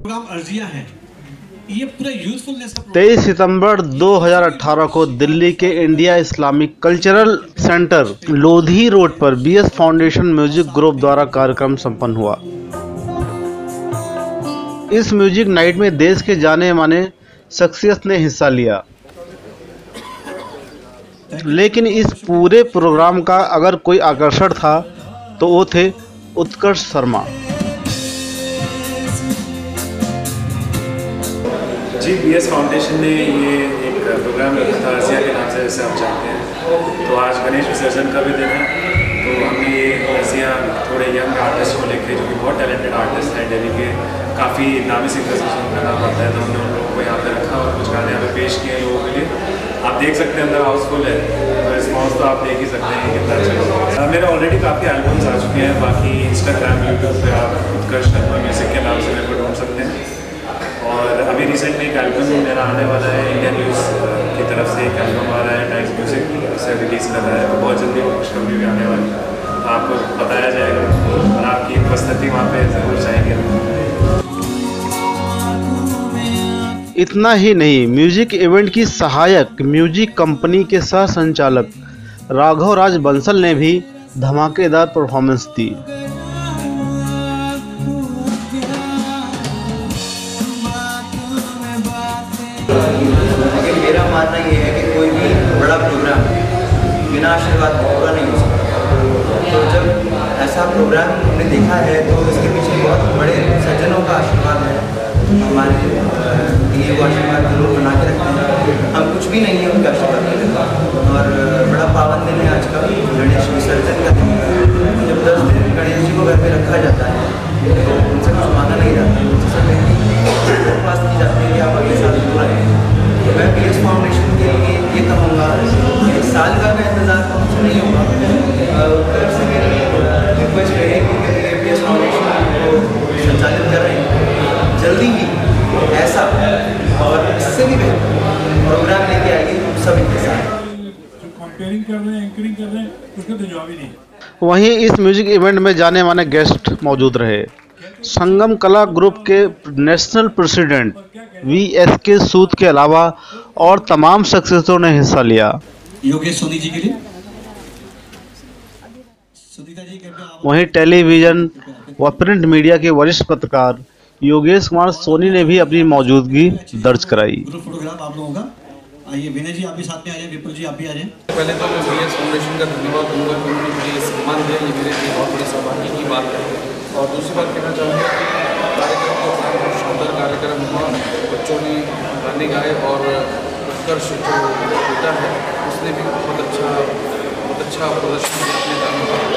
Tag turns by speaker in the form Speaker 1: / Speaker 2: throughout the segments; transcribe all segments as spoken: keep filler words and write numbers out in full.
Speaker 1: Programme अर्जिया है, ये पूरा यूथफुलनेस का
Speaker 2: तेईस सितंबर दो हज़ार अठारह को दिल्ली के India Islamic Cultural Centre Lodhi Road पर बीएस फाउंडेशन म्यूजिक ग्रुप द्वारा कार्यक्रम संपन्न हुआ। इस म्यूजिक नाइट में देश के जाने माने शख्सियत ने हिस्सा लिया, लेकिन इस पूरे प्रोग्राम का अगर कोई आकर्षण था तो वो थे उत्कर्ष शर्मा।
Speaker 3: जी, बीएस फाउंडेशन ने ये एक प्रोग्राम रखा था अर्जिया के नाम से, जैसे आप जानते हैं। तो आज गणेश विसर्जन का भी दिन है, तो हमने ये अर्जिया थोड़े यंग आर्टिस्ट को लेके, जो कि बहुत टैलेंटेड आर्टिस्ट हैं दिल्ली के, काफ़ी नामी सिंगर्स का नाम आता है, तो हमने उन लोगों को यहाँ पे रखा और कुछ गाने यहाँ पे पेश किए लोगों के लिए। आप देख सकते हैं अंदर हाउसफुल है, तो रिस्पॉन्स तो आप देख ही सकते हैं कितना अच्छा। मेरे ऑलरेडी काफ़ी एल्बम्स आ चुके हैं, बाकी इंस्टाग्राम यूट्यूब पे आप उत्कर्ष शर्मा म्यूज़िक के नाम से मेरे को ढूंढ सकते हैं। और अभी रिसेंटली एक एल्बम मेरा आने वाला है, इंडिया न्यूज़ की तरफ से एक एल्बम आ रहा है, टाइम्स म्यूज़िक से रिलीज़ कर रहा है, तो बहुत जल्दी वो खुशखबरी भी आने वाली है, तो आपको बताया जाएगा और आपकी उपस्थिति वहाँ पे ज़रूर चाहिए।
Speaker 2: इतना ही नहीं, म्यूजिक इवेंट की सहायक म्यूजिक कंपनी के सह संचालक राघव राज बंसल ने भी धमाकेदार परफॉर्मेंस दी।
Speaker 4: लेकिन मेरा मानना ये है कि कोई भी बड़ा प्रोग्राम बिना आशीर्वाद के पूरा नहीं हो सकता। तो जब ऐसा प्रोग्राम हमने देखा है तो इसके पीछे बहुत बड़े सज्जनों का आशीर्वाद है, हमारे लिए वो आशीर्वाद जरूर बना के रखते हैं। हम कुछ भी नहीं है उनका आशीर्वाद के लिए। और बड़ा पावन दिन है आज का, गणेश विसर्जन का दिन है। जब दस दिन गणेश जी को घर पे रखा जाता है तो उनसे कुछ मांगा नहीं जाता, उनसे दरख्वास्त की जाती है कि आप अगले साल जरूर आएंगे। मैं बीएस फाउंडेशन के लिए ये कहूँगा कि इस साल का मैं इंतज़ार तो मुझसे नहीं होगा। उत्तर से मेरी रिक्वेस्ट रहेगी कि बीएस फाउंडेशन को संचालित कर रहे हैं, जल्दी ही ऐसा और इससे भी बेहतर प्रोग्राम लेके आएगी सब इनके साथ।
Speaker 1: कंपेयरिंग कर रहे हैं, एंकरिंग कर रहे हैं, उसका तो जवाब ही नहीं।
Speaker 2: वहीं इस म्यूजिक इवेंट में जाने माने गेस्ट मौजूद रहे। संगम कला ग्रुप के नेशनल प्रेसिडेंट वी एस के सूद के अलावा और तमाम शख्सियतों ने हिस्सा लिया।
Speaker 1: योगेश सोनी जी के लिए,
Speaker 2: वहीं टेलीविजन व प्रिंट मीडिया के वरिष्ठ पत्रकार योगेश कुमार सोनी ने भी अपनी मौजूदगी दर्ज कराई।
Speaker 1: फोटोग्राफ आप लोगों का, आइए विनय जी आप भी साथ में आ जाए, विपुल जी आप भी आ जाए।
Speaker 5: पहले तो मैं बीएस फाउंडेशन का धन्यवाद दूंगा कि उन्होंने मुझे ये सम्मान दिया, ये मेरे लिए बहुत बड़ी सौभाग्य की बात है। और दूसरी बात कहना चाहूँगा कि कार्यक्रम के दौरान बहुत शानदार कार्यक्रम हुआ, बच्चों ने गाने गाए और उत्कर्ष जो बेटा है उसने भी बहुत अच्छा बहुत अच्छा प्रदर्शन किया अपने गानों का।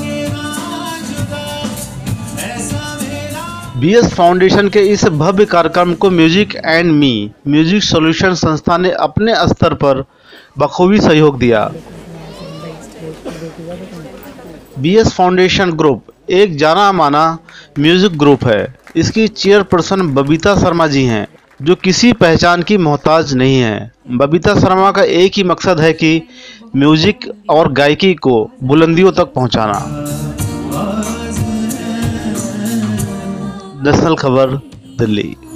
Speaker 2: बीएस फाउंडेशन के इस भव्य कार्यक्रम को Music and Me Music Solution संस्था ने अपने स्तर पर बखूबी सहयोग दिया। बीएस फाउंडेशन ग्रुप एक जाना माना म्यूजिक ग्रुप है। इसकी चेयरपर्सन बबीता शर्मा जी हैं, जो किसी पहचान की मोहताज नहीं है। बबीता शर्मा का एक ही मकसद है कि म्यूजिक और गायकी को बुलंदियों तक पहुंचाना। नेशनल खबर, दिल्ली।